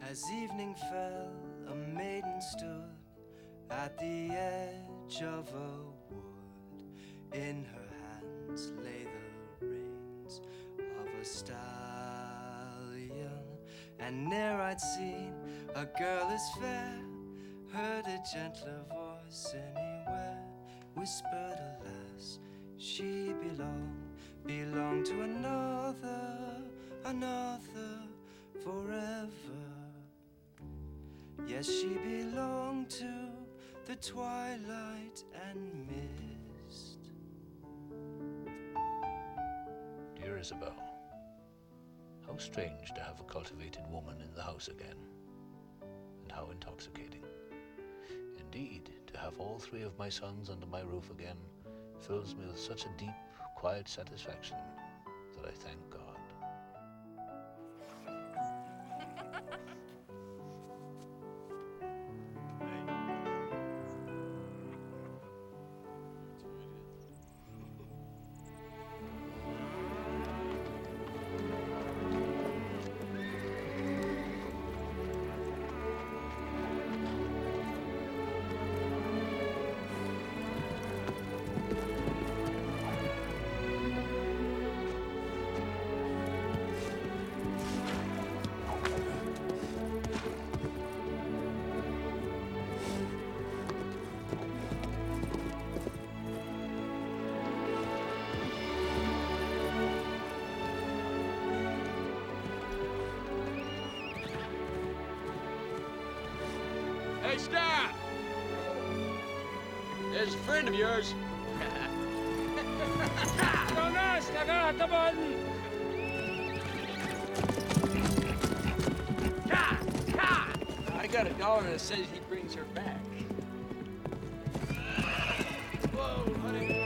As evening fell, a maiden stood at the edge of a wood. In her hands lay the reins of a stallion. And ne'er I'd seen a girl as fair, heard a gentler voice anywhere. Whispered, alas, she belonged to another forever. Yes, she belonged to the twilight and mist. Dear Isabel, how strange to have a cultivated woman in the house again, and how intoxicating. Indeed, to have all three of my sons under my roof again fills me with such a deep, quiet satisfaction that I thank God. Hey, stop! There's a friend of yours. I got a dollar that says he brings her back. Whoa, honey.